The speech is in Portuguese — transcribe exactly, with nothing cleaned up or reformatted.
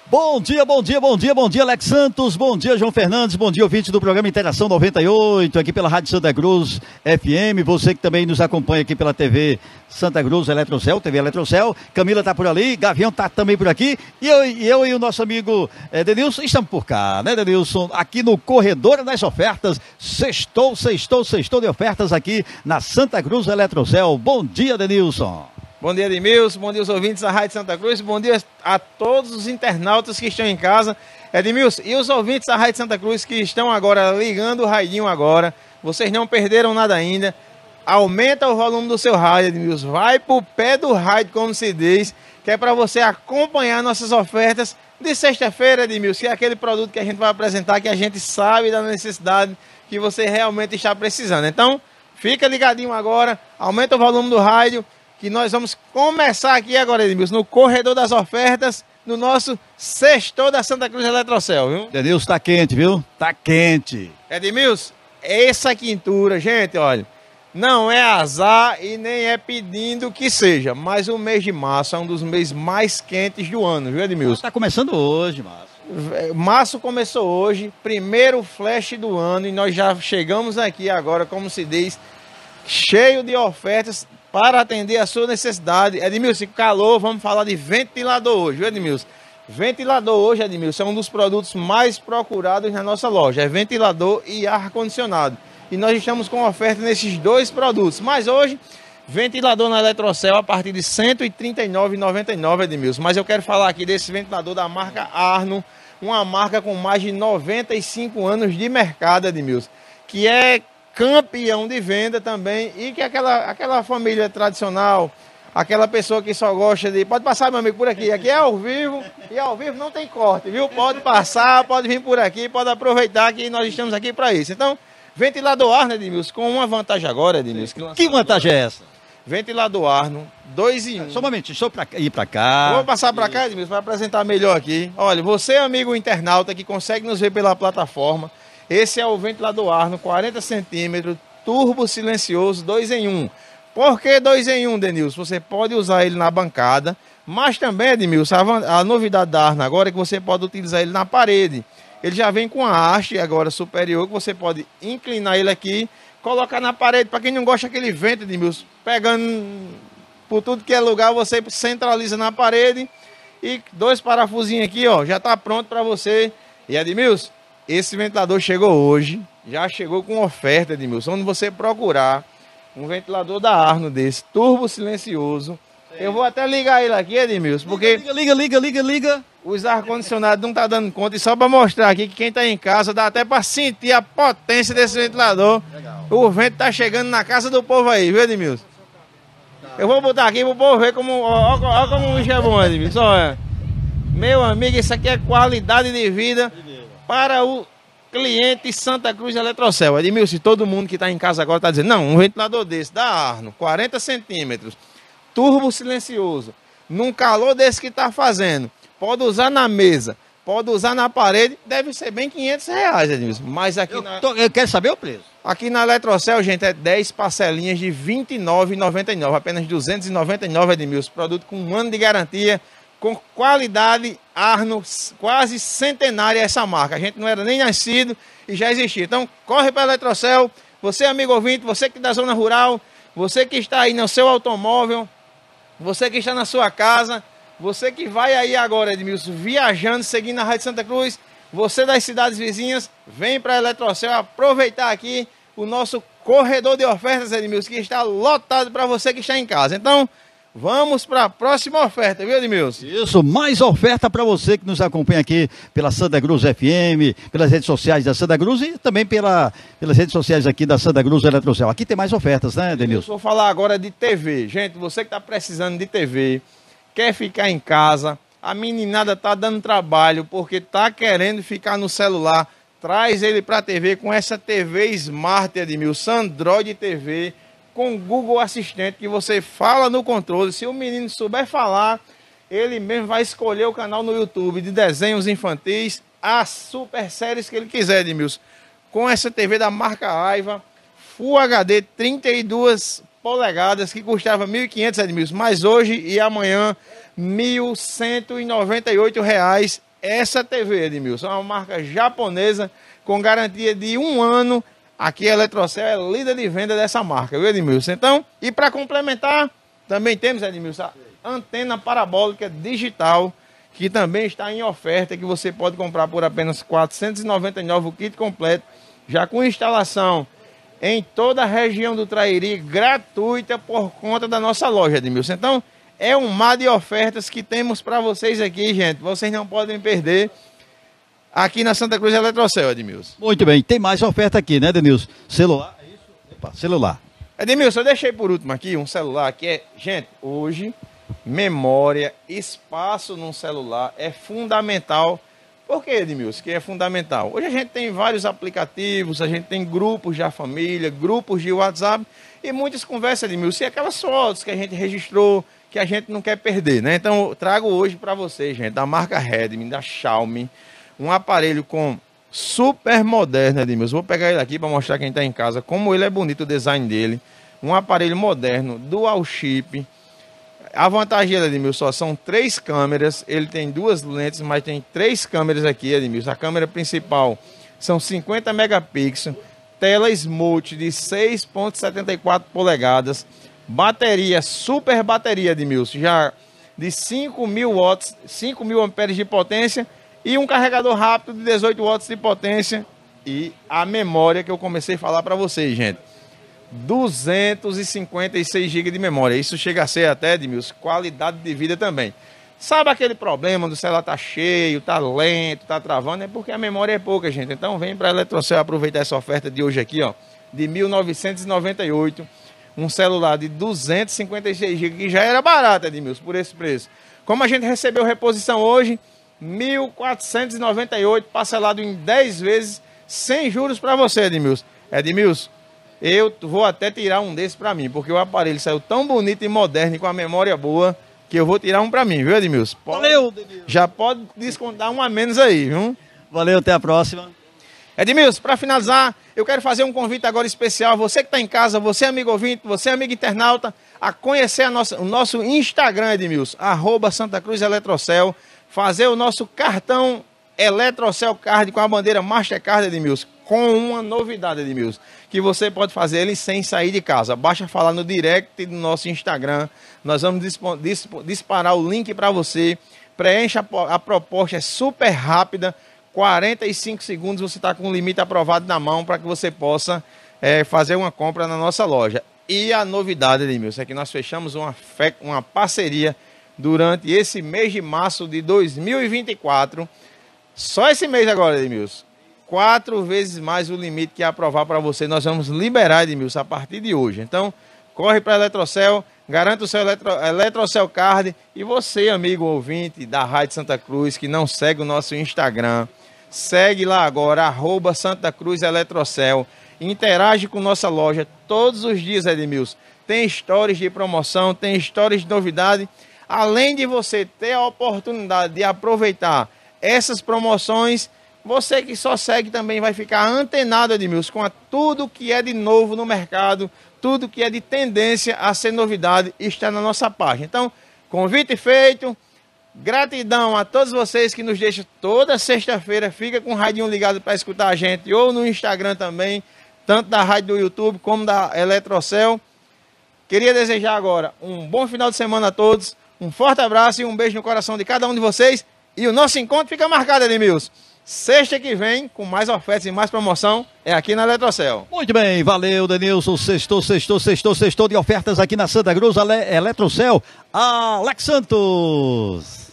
Bom dia, bom dia, bom dia, bom dia, Alex Santos, bom dia, João Fernandes, bom dia, ouvinte do programa Interação noventa e oito, aqui pela Rádio Santa Cruz F M, você que também nos acompanha aqui pela T V Santa Cruz Eletrocel, T V Eletrocel, Camila tá por ali, Gavião tá também por aqui, e eu, e eu e o nosso amigo é, Denilson estamos por cá, né, Denilson? Aqui no Corredor das Ofertas, sextou, sextou, sextou de ofertas aqui na Santa Cruz Eletrocel. Bom dia, Denilson. Bom dia, Edmilson, bom dia aos ouvintes da Rádio Santa Cruz, bom dia a todos os internautas que estão em casa. Edmilson, e os ouvintes da Rádio Santa Cruz que estão agora ligando o radinho agora, vocês não perderam nada ainda, aumenta o volume do seu rádio, Edmilson, vai pro pé do rádio, como se diz, que é para você acompanhar nossas ofertas de sexta-feira, Edmilson, que é aquele produto que a gente vai apresentar, que a gente sabe da necessidade que você realmente está precisando. Então, fica ligadinho agora, aumenta o volume do rádio, que nós vamos começar aqui agora, Edmilson, no Corredor das Ofertas, no nosso sextor da Santa Cruz Eletrocel, viu? Edmilson, tá quente, viu? Tá quente. Edmilson, essa quintura, gente, olha, não é azar e nem é pedindo que seja, mas o mês de março é um dos meses mais quentes do ano, viu, Edmilson? Tá começando hoje, março. Março começou hoje, primeiro flash do ano, e nós já chegamos aqui agora, como se diz, cheio de ofertas para atender a sua necessidade. Edmilson, calor, vamos falar de ventilador hoje, viu, Edmilson? Ventilador hoje, Edmilson, é um dos produtos mais procurados na nossa loja. É ventilador e ar-condicionado. E nós estamos com oferta nesses dois produtos. Mas hoje, ventilador na Eletrocel a partir de cento e trinta e nove reais e noventa e nove centavos, Edmilson. Mas eu quero falar aqui desse ventilador da marca Arno, uma marca com mais de noventa e cinco anos de mercado, Edmilson, que é campeão de venda também, e que aquela, aquela família tradicional, aquela pessoa que só gosta de... Pode passar, meu amigo, por aqui. Aqui é ao vivo, e ao vivo não tem corte, viu? Pode passar, pode vir por aqui, pode aproveitar que nós estamos aqui para isso. Então, ventilador Arno, Edmilson, com uma vantagem agora, Edmilson. Que, que vantagem é essa? Ventilador Arno, dois em um. Só um momento, deixa eu pra, ir para cá. Vou passar para cá, Edmilson, para apresentar melhor aqui. Olha, você, amigo internauta, que consegue nos ver pela plataforma, esse é o ventilador Arno, quarenta centímetros, turbo silencioso, dois em um. Por que dois em um, Denilson? Você pode usar ele na bancada, mas também, Edmilson, a, a novidade da Arno agora é que você pode utilizar ele na parede. Ele já vem com a haste agora superior, que você pode inclinar ele aqui, colocar na parede. Para quem não gosta daquele vento, Edmilson, pegando por tudo que é lugar, você centraliza na parede e dois parafusinhos aqui, ó, já está pronto para você. E Edmilson, esse ventilador chegou hoje, já chegou com oferta, Edmilson. Onde você procurar um ventilador da Arno desse, turbo silencioso. Sim. Eu vou até ligar ele aqui, Edmilson, porque... Liga, liga, liga, liga, liga. Os ar-condicionados não tá dando conta. E só para mostrar aqui que quem tá em casa, dá até para sentir a potência desse ventilador. Legal. O vento tá chegando na casa do povo aí, viu, Edmilson? Tá. Eu vou botar aqui pro povo ver como... Ó, ó, ó como o bicho é bom, Edmilson. Olha. Meu amigo, isso aqui é qualidade de vida para o cliente Santa Cruz Eletrocel. Edmilson, todo mundo que está em casa agora está dizendo, não, um ventilador desse, da Arno, quarenta centímetros, turbo silencioso, num calor desse que está fazendo, pode usar na mesa, pode usar na parede, deve ser bem quinhentos reais, Edmilson. Mas aqui eu, na... tô, eu quero saber o preço. Aqui na Eletrocel, gente, é dez parcelinhas de vinte e nove reais e noventa e nove centavos, apenas duzentos e noventa e nove, Edmilson. Produto com um ano de garantia, com qualidade Arno, quase centenária essa marca. A gente não era nem nascido e já existia. Então, corre para a Eletrocel. Você, amigo ouvinte, você que é da zona rural, você que está aí no seu automóvel, você que está na sua casa, você que vai aí agora, Edmilson, viajando, seguindo a Rádio Santa Cruz, você das cidades vizinhas, vem para a Eletrocel aproveitar aqui o nosso corredor de ofertas, Edmilson, que está lotado para você que está em casa. Então, vamos para a próxima oferta, viu, Edmilson? Isso, mais oferta para você que nos acompanha aqui pela Santa Cruz F M, pelas redes sociais da Santa Cruz e também pela, pelas redes sociais aqui da Santa Cruz Eletrocel. Aqui tem mais ofertas, né, Denilson? Vou falar agora de T V. Gente, você que está precisando de T V, quer ficar em casa, a meninada está dando trabalho porque está querendo ficar no celular, traz ele para a T V com essa T V Smart, Edmilson, Android T V, com Google Assistente, que você fala no controle. Se o menino souber falar, ele mesmo vai escolher o canal no YouTube de desenhos infantis, as super séries que ele quiser, Edmilson. Com essa T V da marca Aiva, Full H D, trinta e duas polegadas, que custava mil e quinhentos, Edmilson, mas hoje e amanhã, mil cento e noventa e oito reais essa T V, Edmilson. É uma marca japonesa com garantia de um ano. Aqui a Eletrocel é líder de venda dessa marca, viu, Edmilson? Então, e para complementar, também temos, Edmilson, a antena parabólica digital, que também está em oferta, que você pode comprar por apenas quatrocentos e noventa e nove reais o kit completo, já com instalação em toda a região do Trairi, gratuita por conta da nossa loja, Edmilson. Então, é um mar de ofertas que temos para vocês aqui, gente. Vocês não podem perder aqui na Santa Cruz Eletrocel, Edmilson. Muito bem, tem mais oferta aqui, né, Denilson? Celular, é isso? Opa, celular. Edmilson, eu deixei por último aqui um celular que é, gente, hoje, memória, espaço num celular é fundamental. Por que, Edmilson, que é fundamental? Hoje a gente tem vários aplicativos, a gente tem grupos da família, grupos de WhatsApp e muitas conversas, Edmilson, e aquelas fotos que a gente registrou, que a gente não quer perder, né? Então, eu trago hoje para vocês, gente, da marca Redmi, da Xiaomi, um aparelho com super moderno, Edmilson. Vou pegar ele aqui para mostrar quem está em casa como ele é bonito, o design dele. Um aparelho moderno, dual chip. A vantagem dele, Edmilson, são três câmeras. Ele tem duas lentes, mas tem três câmeras aqui, Edmilson. A câmera principal são cinquenta megapixels. Tela Smooth de seis vírgula setenta e quatro polegadas. Bateria, super bateria, Edmilson. Já de cinco mil watts, cinco mil amperes de potência. E um carregador rápido de dezoito watts de potência. E a memória que eu comecei a falar para vocês, gente. duzentos e cinquenta e seis gigas de memória. Isso chega a ser até, Edmilson, qualidade de vida também. Sabe aquele problema do celular tá cheio, tá lento, tá travando? É porque a memória é pouca, gente. Então vem para a Eletrocel aproveitar essa oferta de hoje aqui, ó, de mil novecentos e noventa e oito. Um celular de duzentos e cinquenta e seis gigas, que já era barato, Edmilson, por esse preço. Como a gente recebeu reposição hoje, mil quatrocentos e noventa e oito, parcelado em dez vezes, sem juros para você, Edmilson. Edmilson, eu vou até tirar um desse para mim, porque o aparelho saiu tão bonito e moderno e com a memória boa, que eu vou tirar um para mim, viu, Edmilson? Pode, Valeu, Edmilson. Já pode descontar um a menos aí, viu? Valeu, até a próxima. Edmilson, para finalizar, eu quero fazer um convite agora especial. Você que está em casa, você amigo ouvinte, você amigo internauta, a conhecer a nossa, o nosso Instagram, Edmilson, arroba Santa Cruz Eletrocel, fazer o nosso cartão Eletrocel Card com a bandeira Mastercard, Edmilson, com uma novidade, Edmilson, que você pode fazer ele sem sair de casa. Basta falar no direct do nosso Instagram, nós vamos dispo, dispo, disparar o link para você, preencha a, a proposta, é super rápida, quarenta e cinco segundos você está com o limite aprovado na mão para que você possa é, fazer uma compra na nossa loja. E a novidade, Edmilson, é que nós fechamos uma, fe, uma parceria durante esse mês de março de dois mil e vinte e quatro, só esse mês agora, Edmilson, quatro vezes mais o limite que é aprovar para você. Nós vamos liberar, Edmilson, a partir de hoje. Então, corre para a Eletrocel, garanta o seu Eletro, Eletrocel Card. E você, amigo ouvinte da Rádio Santa Cruz, que não segue o nosso Instagram, segue lá agora, arroba Santa Cruz Eletrocel. Interage com nossa loja todos os dias, Edmilson. Tem stories de promoção, tem stories de novidade. Além de você ter a oportunidade de aproveitar essas promoções, você que só segue também vai ficar antenado, Edmilson, com a tudo que é de novo no mercado, tudo que é de tendência a ser novidade está na nossa página. Então, convite feito, gratidão a todos vocês que nos deixam toda sexta-feira, fica com o radinho ligado para escutar a gente, ou no Instagram também, tanto da rádio do YouTube como da Eletrocel. Queria desejar agora um bom final de semana a todos, um forte abraço e um beijo no coração de cada um de vocês. E o nosso encontro fica marcado, Edmilson. Sexta que vem, com mais ofertas e mais promoção, é aqui na Eletrocel. Muito bem, valeu, Denilson. Sextou, sextou, sextou, sextou de ofertas aqui na Santa Cruz, Eletrocel. Alex Santos.